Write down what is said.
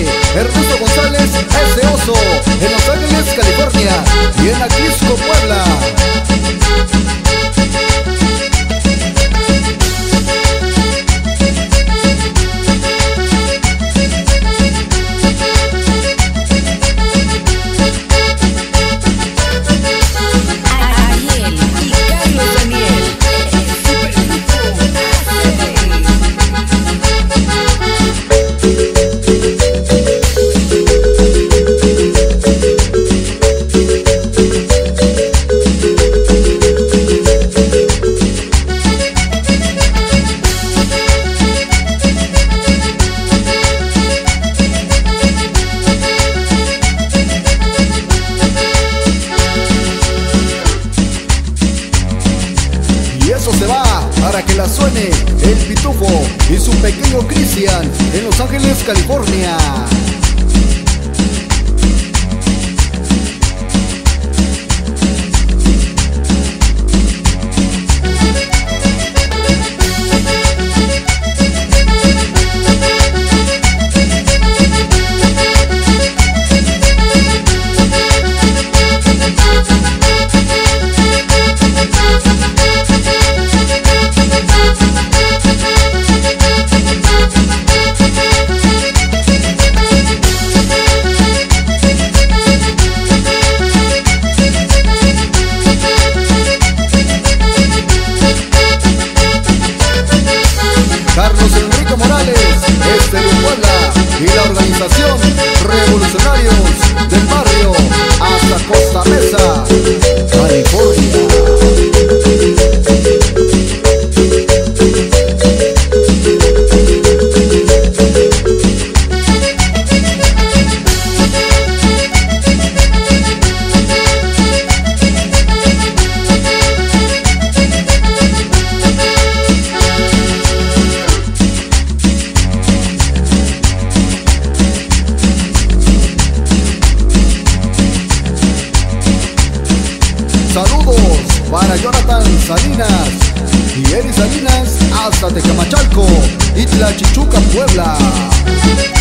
Ernesto González, ese oso, en Los Ángeles, California, y en Atlisco, Puebla. Eso se va para que la suene el Pitufo y su pequeño Cristian en Los Ángeles, California. Carlos Enrique Morales, de Puebla, y la organización Revolucionarios del Barrio hasta Costa Mesa, California. Saludos para Jonathan Salinas y Eri Salinas hasta Tecamachalco, Itla Chichuca, Puebla.